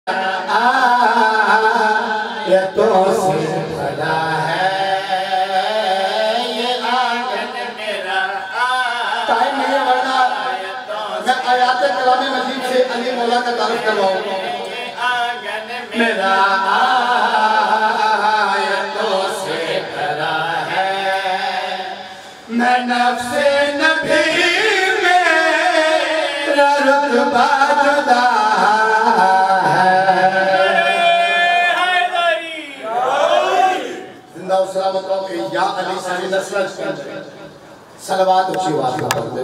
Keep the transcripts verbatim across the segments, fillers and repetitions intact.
ये तो से भरा है ये आंगन मेरा। टाइम नहीं है वरना मैं आयात कलाम मजीद से अली मौला का तारीफ करवाऊंगा। मेरा आयतों से भरा है मैं नफ्से नबी मेरा रुतबा जुदा या अली सारी नस्ल सलवात ऊंची आवाज में पढ़ते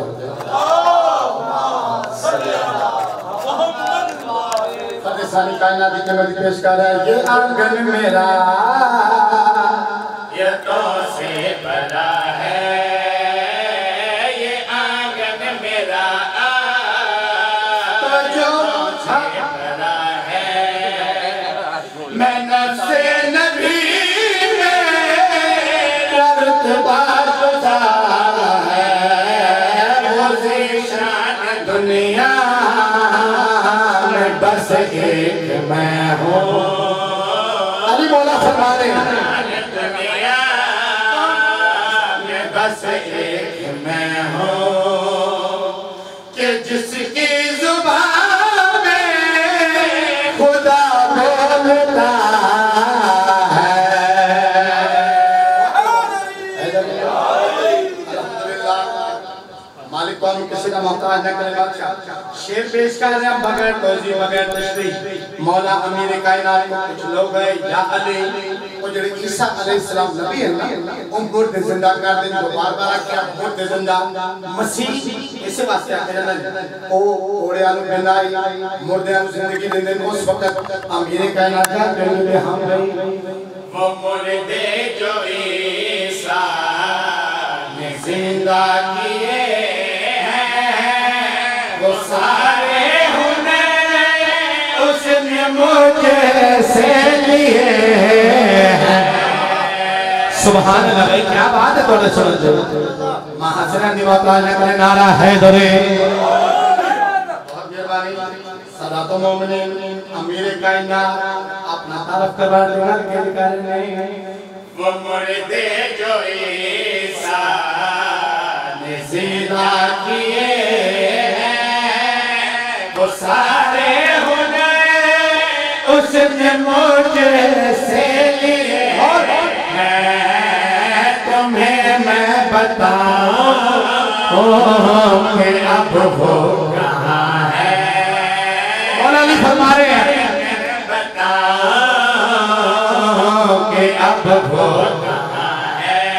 फतेह सानी कायनात की नबी पेश कर रहा है। ये आंगन मेरा ये तो से भरा है ये आंगन मेरा तो जो से भरा है मैं नफ्से नबी दुनिया में बस एक मैं हूँ। अली मौला फरमा रहे हैं दुनिया में बस एक मैं हूँ कि जिसकी जुबान में खुदा बोलता किसी का मोहताज न करे बादशाह। शेर पेश कर रहे हैं बगैर तौज़ी बगैर तशरीह। मौला अमीर कायनात को कुछ लोग है या अली वो जो ईसा अलैहिस्सलाम नबी है ना उन मुर्दे जिंदा कर दें जो बार-बार क्या मुर्दे जिंदा मसीह इसे वास्ते आते हैं ओ ओड़े आलू बनाई मुर्दे आलू जिंदगी देने उस वक्त अमीर कायनात का कहते हम वो मुर्दे जो ईसा ने जिंदा किए वो सारे हुनर उसने मुझे से लिए हैं। सुभान अल्लाह भाई क्या बात है थोड़ा सुनो जो महासना निवाता ने करे नारा है दरे बहुत मेहरबानी सदातो मोमिनीन अमीर कायनात अपना तारफ करवा देना के कारण नहीं वो मुर्दे जो ईसा ने जिंदा किए वो सारे हुनर उसने मुझे से लिए हैं। तुम्हें मैं बताऊं कि अब वो कहाँ है। मौला अली फरमा रहे हैं बताऊं कि अब वो कहाँ है।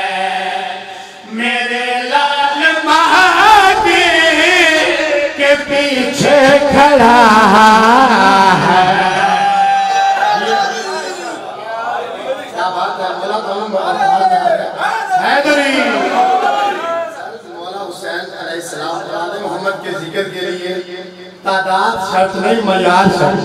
मेरे लाल महादी के पीछे खड़ा है। क्या बात है मौला हैदरी मौला हुसैन अलैहिस्सलाम आले मोहम्मद के जिक्र के लिए तादाद शर्त नहीं मयार शर्त।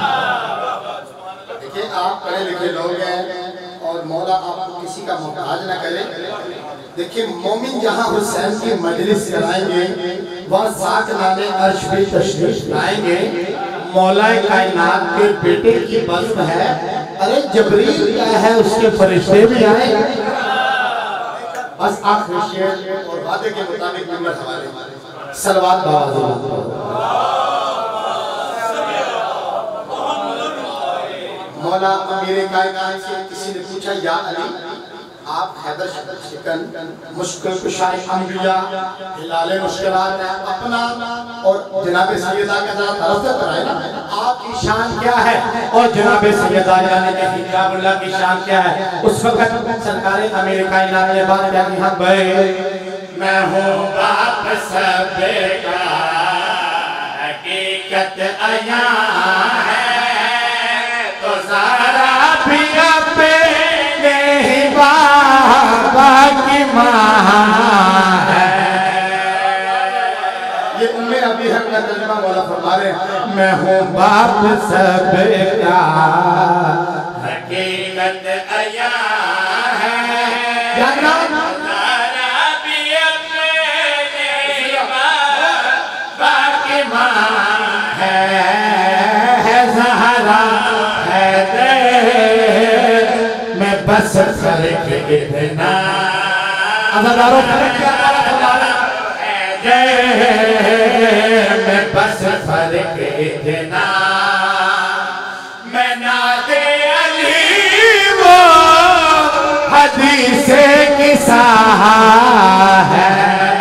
देखिए आप पढ़े लिखे लोग हैं और मौला आपको किसी का मोहताज ना करे। देखिए मोमिन जहाँ हुसैन की मजलिस कराएंगे वहाँ साथ लाने अर्श पे तशरीफ लाएंगे। मौला कायनात के बेटे की बज़्म है अरे जबरील क्या है उसके फरिश्ते भी आएंगे। बस आखिरी शेर और वादे के मुताबिक नंबर हमारे सलवात बाबा मौला अमीर कायनात से किसी ने पूछा या अली आप हैदर शिकन मुश्किल कुशाई अंबिया हिलाले मुश्किलात है अपना और जनाब सैयदा का जरा तरफ से कराए ना आपकी शान क्या है और जनाब सैयदा यानी कि हिजाबुल्लाह की शान क्या है। उस वक्त सरकार अमीर कायनात ने बात क्या की हम भाई मैं हूँ बाप सबका हकीकत आया है तो सारा भी पे नहीं बाबा की माँ है। ये उम्मे अभी हक का तर्जुमा मौला फरमा रहे मैं हूँ बाप सबका हकीकत आया है बाकी माँ है बस फर्क इतना अज़ादारों फर्क क्या मैं बस फर्क इतना मैं नाते अली वो हदीसे किसा है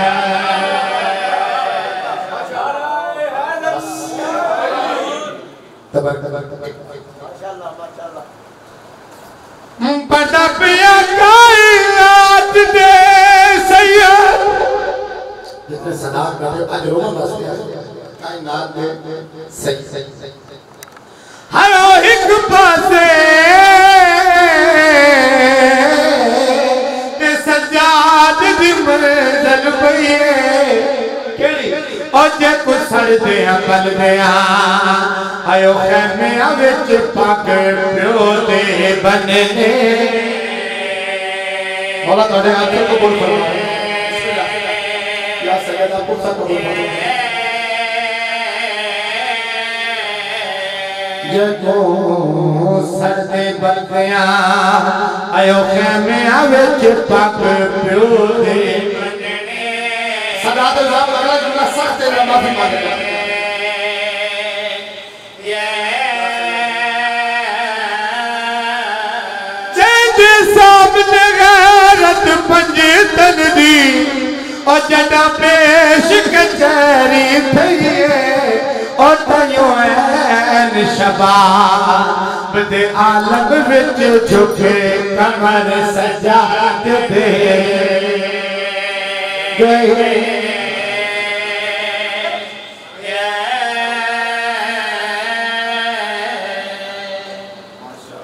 बड़ा पिया कायनात दे सैयद जितने सदा करे आज रोमा बस कायनात दे सही सही हरो एक पासे ते सजाद दी मंज़िल पईए केड़ी और जे कुछ सड़दे बल गया आयो खैमे विच पग प्यो दे बने मौला तोड़े आंखें को बोल फरमाए या सैयदा पुरसा को बोल फरमाए जे को सड़दे बल गया आयो खैमे विच पग प्यो दे बने सदा तो जाम अगला जुमला सख्त है माफी मांगेगा सामने गैरत पंजे तन दी और जड़ा पेश कचहरी थई और तयो ऐन शबाब दे आलम विच झुके कमर सजाद दे गए